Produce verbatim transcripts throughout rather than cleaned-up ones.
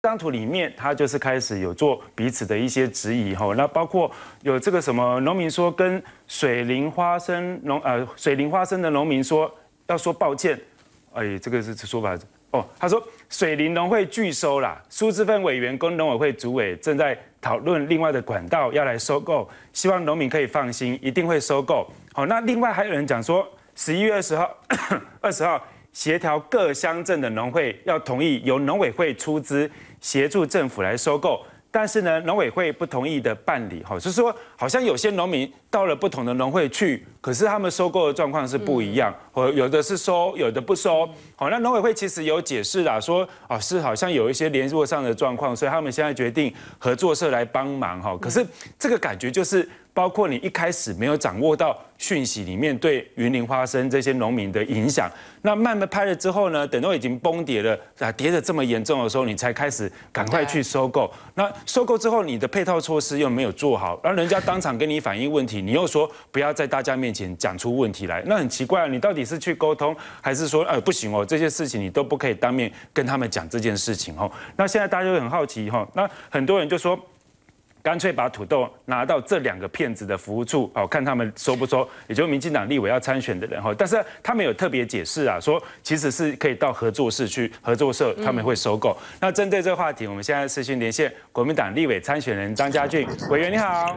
这张图里面，他就是开始有做彼此的一些质疑哈，那包括有这个什么农民说跟水灵花生农呃水灵花生的农民说要说抱歉，哎，这个是说法哦，他说水灵农会拒收啦，苏志芬委员跟农委会主委正在讨论另外的管道要来收购，希望农民可以放心，一定会收购。好，那另外还有人讲说，十一月二十号二十号协调各乡镇的农会要同意由农委会出资协助政府来收购。但是呢，农委会不同意的办理，哈，就是说，好像有些农民到了不同的农会去，可是他们收购的状况是不一样，或有的是收，有的不收。好，那农委会其实有解释啦，说啊是好像有一些联络上的状况，所以他们现在决定合作社来帮忙，哈。可是这个感觉就是，包括你一开始没有掌握到讯息里面对云林花生这些农民的影响，那慢慢拍了之后呢，等到已经崩跌了啊，跌得这么严重的时候，你才开始赶快去收购。那收购之后，你的配套措施又没有做好，让人家当场跟你反映问题，你又说不要在大家面前讲出问题来，那很奇怪啊，你到底是去沟通，还是说，呃，不行哦，这些事情你都不可以当面跟他们讲这件事情哦？那现在大家就很好奇哈，那很多人就说，干脆把土豆拿到这两个骗子的服务处，哦，看他们收不收，也就是民进党立委要参选的人哈。但是他们有特别解释啊，说其实是可以到合作社去，合作社他们会收购。嗯、那针对这个话题，我们现在视讯连线国民党立委参选人张家俊委员，你好。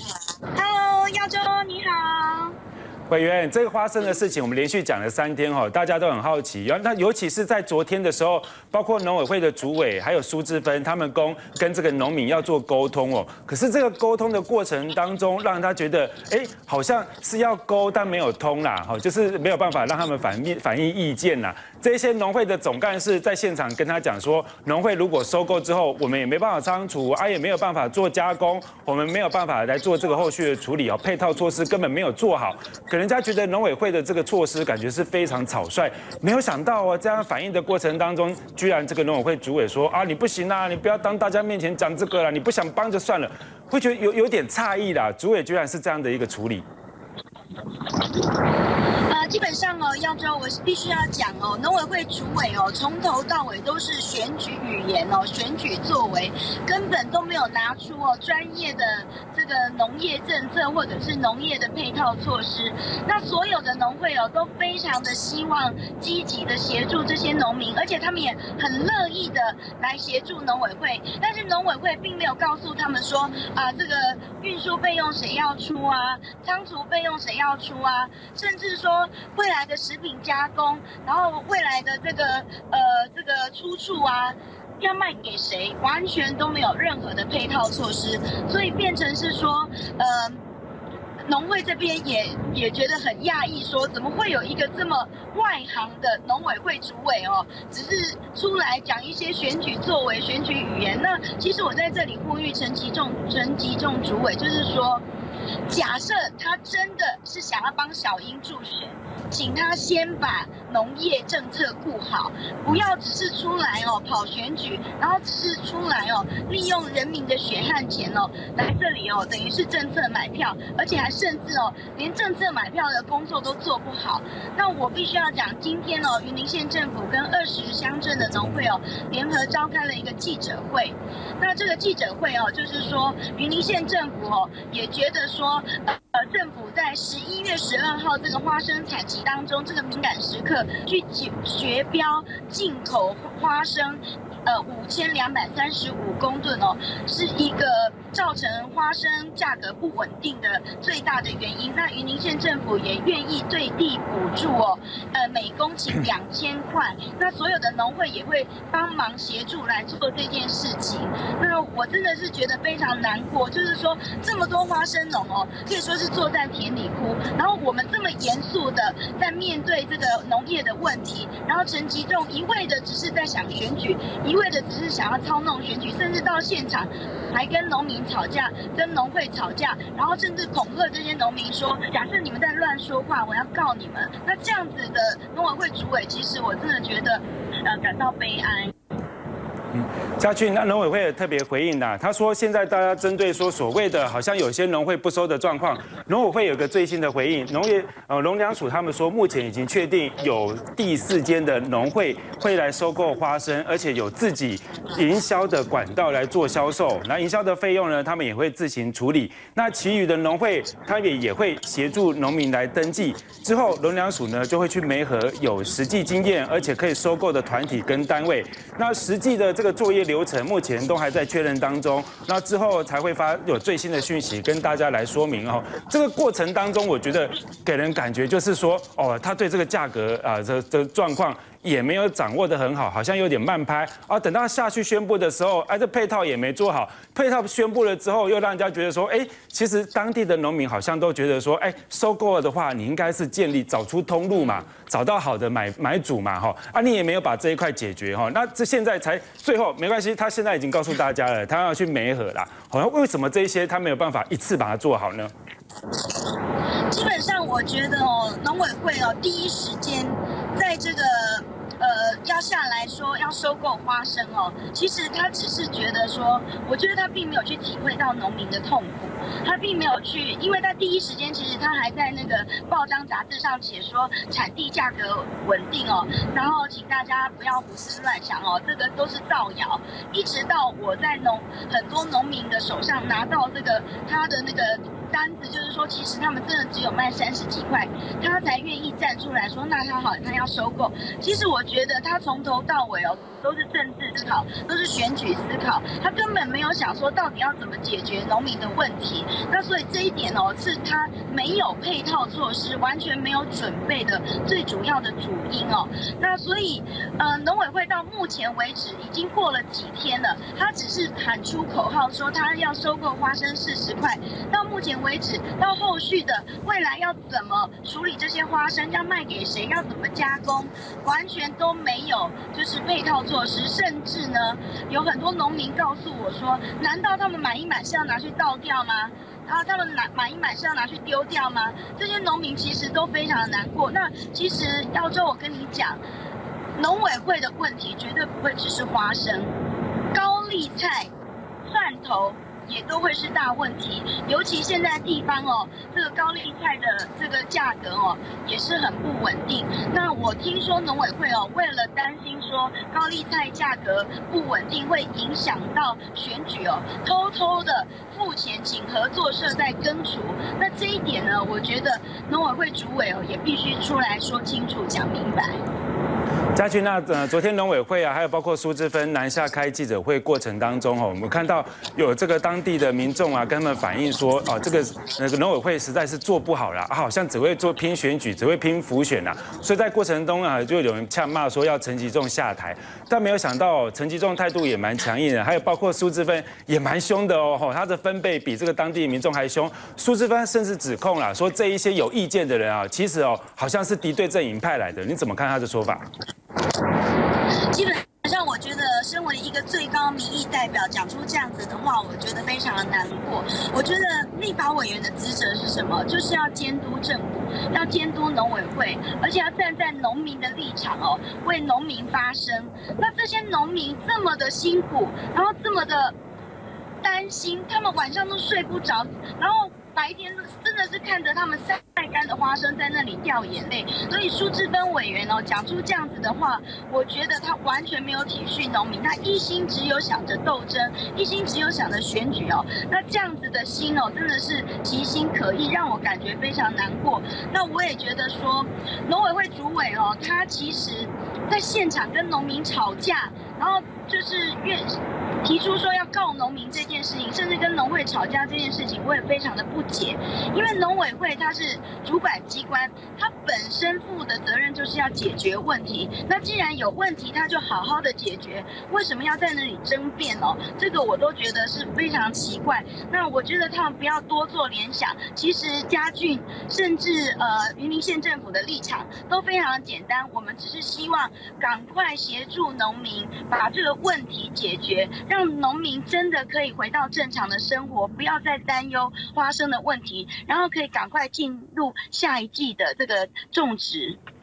Hello， 耀州你好。 委员，这个花生的事情我们连续讲了三天哈，大家都很好奇。那尤其是在昨天的时候，包括农委会的主委还有苏志芬，他们跟跟这个农民要做沟通哦。可是这个沟通的过程当中，让他觉得，哎，好像是要沟，但没有通啦，哈，就是没有办法让他们反面反映意见啦。这些农会的总干事在现场跟他讲说，农会如果收购之后，我们也没办法仓储，啊，也没有办法做加工，我们没有办法来做这个后续的处理哦，配套措施根本没有做好。人家觉得农委会的这个措施感觉是非常草率，没有想到哦，这样反应的过程当中，居然这个农委会主委说啊，你不行啊，你不要当大家面前讲这个啦，你不想帮就算了，会觉得有有点诧异啦，主委居然是这样的一个处理。 呃，基本上哦，耀州我是必须要讲哦，农委会主委哦，从头到尾都是选举语言哦，选举作为，根本都没有拿出哦专业的这个农业政策或者是农业的配套措施。那所有的农会哦，都非常的希望积极的协助这些农民，而且他们也很乐意的来协助农委会。但是农委会并没有告诉他们说啊，这个运输费用谁要出啊，仓储费用谁要出啊，甚至说未来的食品加工，然后未来的这个呃这个出处啊，要卖给谁，完全都没有任何的配套措施，所以变成是说，呃，农会这边也也觉得很讶异，说怎么会有一个这么外行的农委会主委哦，只是出来讲一些选举作为、选举语言。那其实我在这里呼吁陈吉仲、陈吉仲主委，就是说，假设他真的是想要帮小英助选，请他先把农业政策顾好，不要只是出来哦跑选举，然后只是出来哦利用人民的血汗钱哦来这里哦，等于是政策买票，而且还甚至哦连政策买票的工作都做不好。那我必须要讲，今天哦云林县政府跟二十乡镇的农会哦联合召开了一个记者会。那这个记者会哦，就是说云林县政府哦也觉得说，呃政府在十一月十二号这个花生采集当中，这个敏感时刻去绝标进口花生，呃五千两百三十五公吨哦，是一个造成花生价格不稳定的最大的原因。那云林县政府也愿意对地补助哦，呃每公顷两千块。那所有的农会也会帮忙协助来做这件事情。那我真的是觉得非常难过，就是说这么多花生农哦，可以说是坐在田里哭。然后我们这么严肃的在面对这个农业的问题，然后陈吉仲一味的只是在想选举，一味的只是想要操弄选举，甚至到现场还跟农民吵架，跟农会吵架，然后甚至恐吓这些农民说，假设你们在乱说话，我要告你们。那这样子的农委会主委，其实我真的觉得，呃，感到悲哀。 嘉俊，那农委会也特别回应啦，他说现在大家针对说所谓的好像有些农会不收的状况，农委会有个最新的回应，农业呃农粮署他们说目前已经确定有第四间的农会会来收购花生，而且有自己营销的管道来做销售，那营销的费用呢，他们也会自行处理。那其余的农会，他也也会协助农民来登记，之后农粮署呢就会去媒合有实际经验而且可以收购的团体跟单位，那实际的这个作业流程目前都还在确认当中，那之后才会发有最新的讯息跟大家来说明哦。这个过程当中，我觉得给人感觉就是说，哦，他对这个价格啊这这状况也没有掌握得很好，好像有点慢拍啊。等到下去宣布的时候，哎，这配套也没做好，配套宣布了之后，又让人家觉得说，哎，其实当地的农民好像都觉得说，哎，收购了的话，你应该是建立找出通路嘛，找到好的买买主嘛，哈，啊，你也没有把这一块解决哈，那这现在才最后没关系，他现在已经告诉大家了，他要去媒合啦，好像为什么这一些他没有办法一次把它做好呢？ 基本上我觉得哦，农委会哦，第一时间在这个。呃，要下来说要收购花生哦，其实他只是觉得说，我觉得他并没有去体会到农民的痛苦，他并没有去，因为他第一时间其实他还在那个报章杂志上写说产地价格稳定哦，然后请大家不要胡思乱想哦，这个都是造谣，一直到我在农很多农民的手上拿到这个他的那个。单子就是说，其实他们真的只有卖三十几块，他才愿意站出来说，那他好，他要收购。其实我觉得他从头到尾哦，都是政治思考，都是选举思考，他根本没有想说到底要怎么解决农民的问题。那所以这一点哦，是他没有配套措施，完全没有准备的最主要的主因哦。那所以，呃，农委会到目前为止已经过了几天了，他只是喊出口号说他要收购花生四十块，到目前为止，到后续的未来要怎么处理这些花生，要卖给谁，要怎么加工，完全都没有就是配套措施，甚至呢，有很多农民告诉我说，难道他们买一买是要拿去倒掉吗？啊，他们买买一买是要拿去丢掉吗？这些农民其实都非常的难过。那其实耀州，我跟你讲，农委会的问题绝对不会只是花生，高丽菜、蒜头。也都会是大问题，尤其现在地方哦，这个高丽菜的这个价格哦也是很不稳定。那我听说农委会哦，为了担心说高丽菜价格不稳定会影响到选举哦，偷偷的付钱请合作社在根除。那这一点呢，我觉得农委会主委哦也必须出来说清楚、讲明白。 嘉俊，那呃，昨天农委会啊，还有包括苏姿芬南下开记者会过程当中，哈，我们看到有这个当地的民众啊，跟他们反映说，哦，这个那个农委会实在是做不好了，啊，好像只会做拼选举，只会拼辅选呐，所以在过程中啊，就有人呛骂说要陈吉仲下台，但没有想到陈吉仲态度也蛮强硬的，还有包括苏姿芬也蛮凶的哦，他的分贝比这个当地民众还凶，苏姿芬甚至指控啦，说这一些有意见的人啊，其实哦，好像是敌对阵营派来的，你怎么看他的说法？ 基本上，我觉得身为一个最高民意代表，讲出这样子的话，我觉得非常的难过。我觉得立法委员的职责是什么？就是要监督政府，要监督农委会，而且要站在农民的立场哦，为农民发声。那这些农民这么的辛苦，然后这么的担心，他们晚上都睡不着，然后白天真的是看着他们晒干的花生在那里掉眼泪，所以苏姿芬委员哦讲出这样子的话，我觉得他完全没有体恤农民，他一心只有想着斗争，一心只有想着选举哦。那这样子的心哦，真的是其心可诛，让我感觉非常难过。那我也觉得说，农委会主委哦，他其实在现场跟农民吵架，然后就是越提出说要告农民这件事情，甚至跟农会吵架这件事情，我也非常的不解。因为农委会它是主管机关，它本身负的责任就是要解决问题。那既然有问题，它就好好的解决，为什么要在那里争辩哦？这个我都觉得是非常奇怪。那我觉得他们不要多做联想，其实嘉俊甚至呃云林县政府的立场都非常的简单，我们只是希望赶快协助农民把这个问题解决，让农民真的可以回到正常的生活，不要再担忧花生的问题，然后可以赶快进入下一季的这个种植。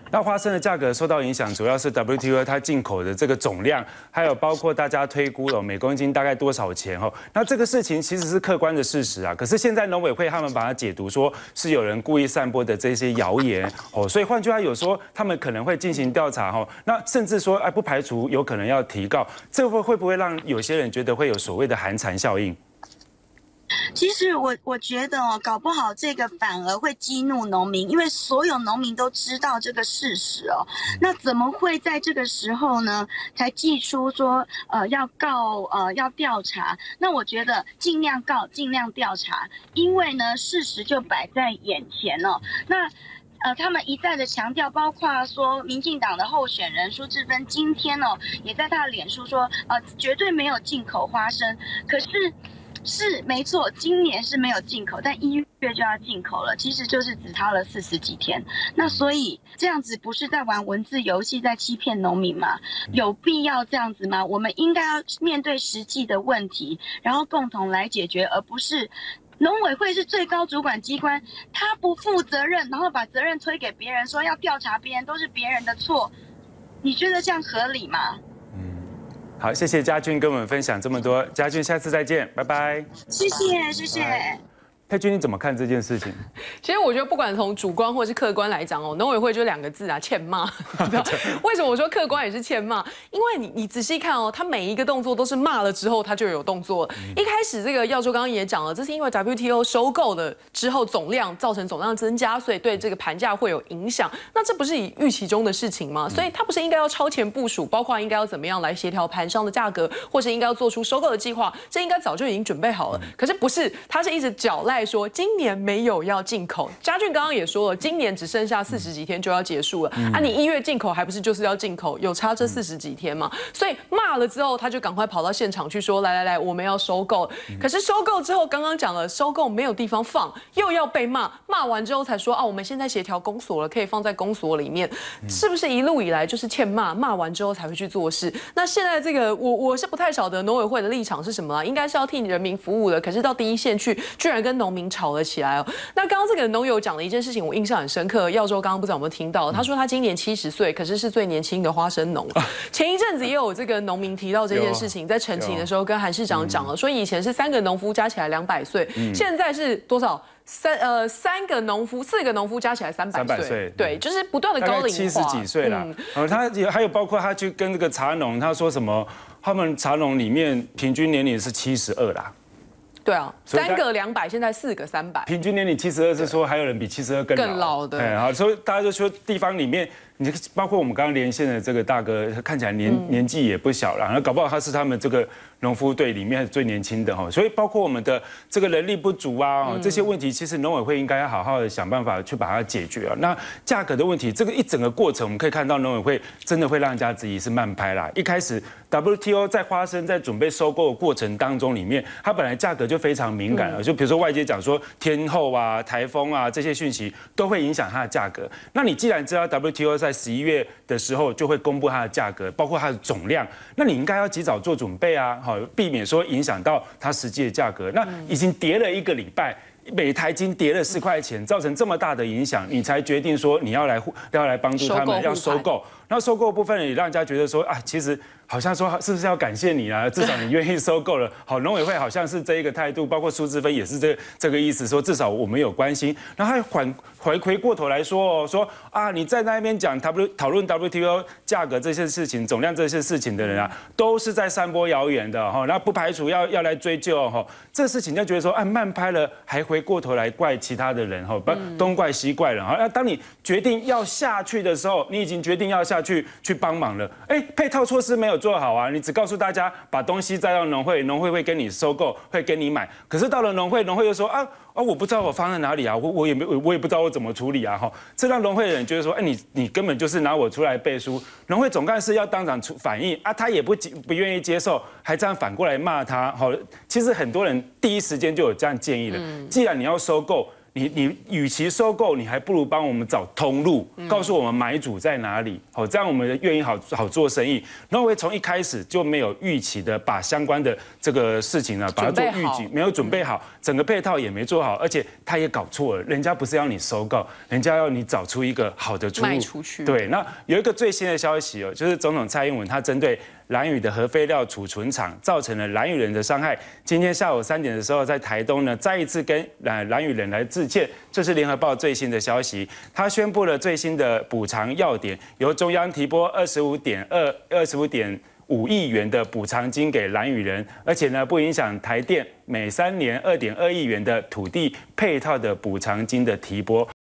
那花生的价格受到影响，主要是 W T O 它进口的这个总量，还有包括大家推估了每公斤大概多少钱哦。那这个事情其实是客观的事实啊，可是现在农委会他们把它解读说是有人故意散播的这些谣言哦，所以换句话有说他们可能会进行调查哦，那甚至说哎不排除有可能要提告，这会会不会让有些人觉得会有所谓的寒蝉效应？ 其实我我觉得哦，搞不好这个反而会激怒农民，因为所有农民都知道这个事实哦。那怎么会在这个时候呢，才寄出说呃要告呃要调查？那我觉得尽量告，尽量调查，因为呢事实就摆在眼前哦。那。呃，他们一再的强调，包括说民进党的候选人苏治芬今天哦，也在他的脸书说，呃，绝对没有进口花生。可是是没错，今年是没有进口，但一月就要进口了，其实就是只差了四十几天。那所以这样子不是在玩文字游戏，在欺骗农民吗？有必要这样子吗？我们应该要面对实际的问题，然后共同来解决，而不是。农委会是最高主管机关，他不负责任，然后把责任推给别人，说要调查别人都是别人的错，你觉得这样合理吗？ 嗯，好，谢谢嘉俊跟我们分享这么多，嘉俊下次再见，拜拜。 谢谢，谢谢。 佩君，你怎么看这件事情？ 其实我觉得，不管从主观或是客观来讲哦，农委会就两个字啊，欠骂。你知道为什么我说客观也是欠骂？因为你你仔细看哦，他每一个动作都是骂了之后，他就有动作了。一开始这个耀州刚刚也讲了，这是因为 W T O 收购了之后总量造成总量增加，所以对这个盘价会有影响。那这不是以预期中的事情吗？所以他不是应该要超前部署，包括应该要怎么样来协调盘商的价格，或是应该要做出收购的计划，这应该早就已经准备好了。可是不是，他是一直狡赖。说今年没有要进口，嘉俊刚刚也说了，今年只剩下四十几天就要结束了、嗯、啊！你一月进口还不是就是要进口，有差这四十几天嘛？所以骂了之后，他就赶快跑到现场去说：来来来，我们要收购。可是收购之后，刚刚讲了，收购没有地方放，又要被骂，骂完之后才说啊，我们现在协调公所了，可以放在公所里面，是不是一路以来就是欠骂，骂完之后才会去做事？那现在这个我我是不太晓得农委会的立场是什么啦，应该是要替人民服务的，可是到第一线去，居然跟农民吵了起来哦。那刚刚这个农友讲了一件事情，我印象很深刻。耀州刚刚不知道有没有听到，他说他今年七十岁，可是是最年轻的花生农。前一阵子也有这个农民提到这件事情，在澄清的时候跟韩市长讲了，说以前是三个农夫加起来两百岁，现在是多少？三呃三个农夫，四个农夫加起来三百岁，对，就是不断的高龄化， 七十几岁了。嗯，他也还有包括他去跟这个茶农，他说什么？他们茶农里面平均年龄是七十二啦。 对啊，三个两百，现在四个三百， 平均年龄七十二是说还有人比七十二更老更老的。 哎，好，所以大家就说地方里面，你包括我们刚刚连线的这个大哥，看起来年、嗯、年纪也不小了，然后搞不好他是他们这个农夫队里面最年轻的哈，所以包括我们的这个人力不足啊，这些问题，其实农委会应该要好好的想办法去把它解决啊。那价格的问题，这个一整个过程，我们可以看到农委会真的会让人家质疑是慢拍啦。一开始 W T O 在花生在准备收购的过程当中里面，它本来价格就非常敏感了，就比如说外界讲说天候啊、台风啊这些讯息都会影响它的价格。那你既然知道 W T O 在十一月的时候就会公布它的价格，包括它的总量，那你应该要及早做准备啊，好避免说影响到它实际的价格。那已经跌了一个礼拜。每台金跌了四块钱，造成这么大的影响，你才决定说你要来要来帮助他们，要收购。然后收购部分也让人家觉得说啊，其实好像说是不是要感谢你啊？至少你愿意收购了。好，农委会好像是这一个态度，包括苏治芬也是这这个意思，说至少我们有关心。然后还反回回过头来说哦，说啊你在那边讲 W 讨论 W T O 价格这些事情、总量这些事情的人啊，都是在散播谣言的哈。那不排除要要来追究哈，这个事情就觉得说啊慢拍了，还回过头来怪其他的人哈，不东怪西怪了哈。那当你决定要下去的时候，你已经决定要下去去帮忙了，哎，配套措施没有做好啊！你只告诉大家把东西再到农会，农会会跟你收购，会跟你买。可是到了农会，农会又说啊啊，我不知道我放在哪里啊，我我也没我也不知道我怎么处理啊哈。这让农会的人觉得说，哎，你你根本就是拿我出来背书。农会总干事要当场出反应啊，他也不不愿意接受，还这样反过来骂他。好，其实很多人第一时间就有这样建议了，既然你要收购。 你你与其收购，你还不如帮我们找通路，告诉我们买主在哪里，好，这样我们愿意好好做生意。挪威从一开始就没有预期的把相关的这个事情呢，把它做预警，没有准备好，整个配套也没做好，而且他也搞错了，人家不是要你收购，人家要你找出一个好的出路。卖出去。 对，那有一个最新的消息哦，就是总统蔡英文他针对兰屿的核废料储存厂造成了兰屿人的伤害。今天下午三点的时候，在台东呢，再一次跟兰兰屿人来致歉。这是联合报最新的消息，他宣布了最新的补偿要点，由中央提拨二十五点二二十五点五亿元的补偿金给兰屿人，而且呢，不影响台电每三年二点二亿元的土地配套的补偿金的提拨。